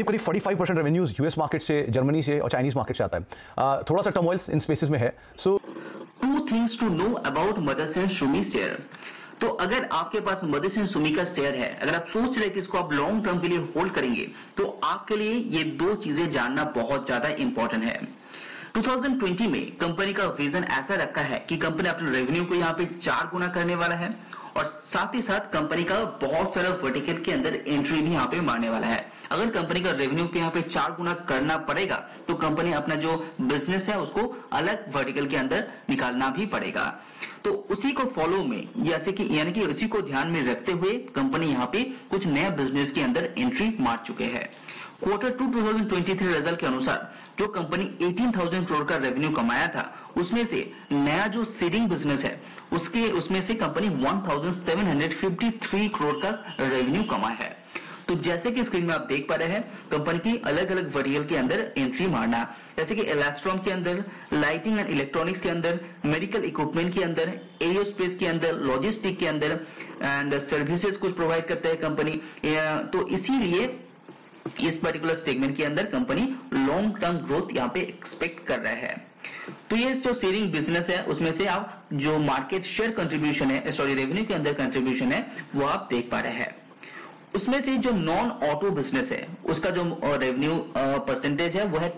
करीब 45% revenues US market से, Germany से और चाइनीज मार्केट से आता है। थोड़ा सा टर्मोइल्स इन स्पेसेस में है। So two things to know about Motherson Sumi share. तो अगर आपके पास मदरसन सुमी का शेयर है, अगर आप सोच रहे हैं कि इसको आप लॉन्ग टर्म के लिए होल्ड करेंगे, तो आपके लिए ये दो चीजें जानना बहुत ज्यादा इंपॉर्टेंट है। 2020 में कंपनी का विजन ऐसा रखा है कि कंपनी अपने रेवेन्यू को यहाँ पे 4 गुना करने वाला है और साथ ही साथ कंपनी का बहुत सारा वर्टिकल के अंदर एंट्री भी यहाँ पे मारने वाला है। अगर कंपनी का रेवेन्यू पे यहाँ पे 4 गुना करना पड़ेगा तो कंपनी अपना जो बिजनेस है उसको अलग वर्टिकल के अंदर निकालना भी पड़ेगा। तो उसी को फॉलो में जैसे कि यानी कि उसी को ध्यान में रखते हुए कंपनी यहाँ पे कुछ नया बिजनेस के अंदर एंट्री मार चुके हैं। क्वार्टर 2 2023 रिजल्ट के अनुसार जो कंपनी 18,000 करोड़ का रेवेन्यू कमाया था, उसमें से नया जो सीडिंग बिजनेस है उसमें से कंपनी 1,753 करोड़ का रेवेन्यू कमाया है। तो जैसे कि स्क्रीन में आप देख पा रहे हैं, कंपनी की अलग अलग वर्टिकल के अंदर एंट्री मारना, जैसे कि इलेक्ट्रॉन के अंदर, लाइटिंग एंड इलेक्ट्रॉनिक्स के अंदर, मेडिकल इक्विपमेंट के अंदर, एरोस्पेस के अंदर, लॉजिस्टिक के अंदर एंड सर्विसेज कुछ प्रोवाइड करता है कंपनी। तो इसीलिए इस पर्टिकुलर सेगमेंट के अंदर कंपनी लॉन्ग टर्म ग्रोथ यहाँ पे एक्सपेक्ट कर रहा है। तो ये जो शेयरिंग बिजनेस है उसमें से आप जो मार्केट शेयर कंट्रीब्यूशन है, रेवेन्यू के अंदर कंट्रीब्यूशन है, वो आप देख पा रहे हैं। उसमें से जो नॉन ऑटो बिजनेस है उसका जो रेवेन्यू परसेंटेज है वो है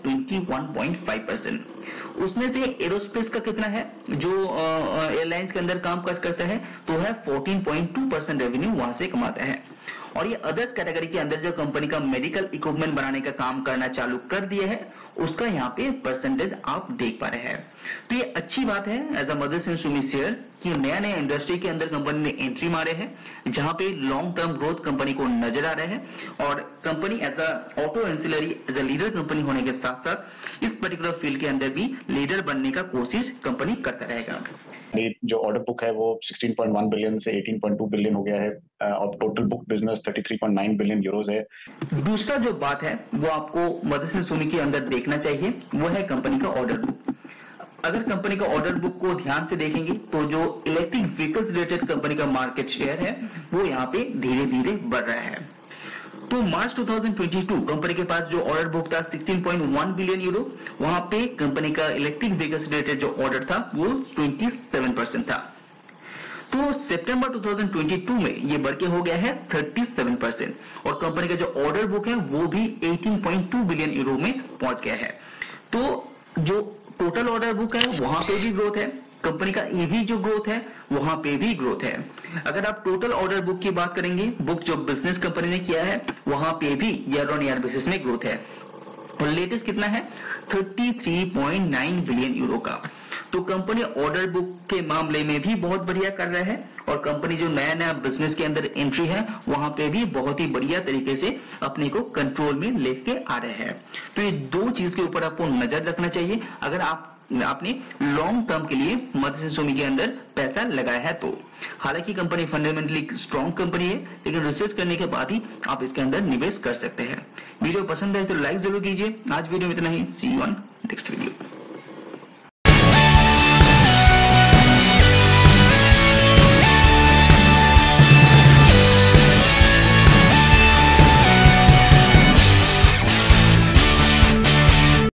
21.5%। उसमें से एरोस्पेस का कितना है, जो एयरलाइंस के अंदर काम काज करता है, तो है 14.2% रेवेन्यू वहां से कमाता है। और ये अदर्स कैटेगरी के अंदर जो कंपनी का मेडिकल इक्विपमेंट बनाने का काम करना चालू कर दिए है उसका यहाँ पे परसेंटेज आप देख पा रहे हैं। तो ये अच्छी बात है as a Motherson Sumi share कि नया नया इंडस्ट्री के अंदर कंपनी ने एंट्री मारे हैं जहां पे लॉन्ग टर्म ग्रोथ कंपनी को नजर आ रहे हैं और company as a auto ancillary as a leader company होने के साथ साथ इस पर्टिकुलर फील्ड के अंदर भी लीडर बनने का कोशिश कंपनी करता रहेगा। जो ऑर्डर बुक है वो 16.1 बिलियन से 18.2 बिलियन हो गया है और total book business 33.9 billion euros है। दूसरा जो बात है वो आपको मदरसन सुमी के अंदर देखना चाहिए, वो है कंपनी का ऑर्डर बुक। अगर कंपनी का ऑर्डर बुक को ध्यान से देखेंगे तो जो इलेक्ट्रिक व्हीकल्स रिलेटेड कंपनी का मार्केट शेयर है वो यहाँ पे धीरे धीरे बढ़ रहा है। तो मार्च 2022 कंपनी के पास जो ऑर्डर बुक था 16.1 बिलियन यूरो, वहां पे कंपनी का इलेक्ट्रिक व्हीकल्स रिलेटेड जो ऑर्डर था वो 27% था। तो सितंबर 2022 में ये बढ़ के हो गया है 37% और कंपनी का जो ऑर्डर बुक है वो भी 18.2 बिलियन यूरो में पहुंच गया है। तो जो टोटल ऑर्डर बुक है वहां पे भी ग्रोथ है, कंपनी का ईवी जो ग्रोथ है वहां पे भी ग्रोथ है। अगर आप टोटल ऑर्डर बुक की बात करेंगे, बुक जो बिजनेस कंपनी ने किया है वहां पे भी ईयर ऑन ईयर बेसिस में ग्रोथ है और लेटेस्ट कितना है 33.9 बिलियन यूरो का। तो कंपनी ऑर्डर बुक के मामले में भी बहुत बढ़िया कर रहा है और कंपनी जो नया नया बिजनेस के अंदर एंट्री है वहां पे भी बहुत ही बढ़िया तरीके से अपने को कंट्रोल में लेके आ रहे हैं। तो ये दो चीज के ऊपर आपको नजर रखना चाहिए अगर आपने लॉन्ग टर्म के लिए मदरसन सुमी के अंदर पैसा लगाया है तो। हालांकि कंपनी फंडामेंटली स्ट्रॉन्ग कंपनी है, लेकिन रिसर्च करने के बाद ही आप इसके अंदर निवेश कर सकते हैं। वीडियो पसंद है तो लाइक जरूर कीजिए। आज वीडियो में इतना ही। See you on next video.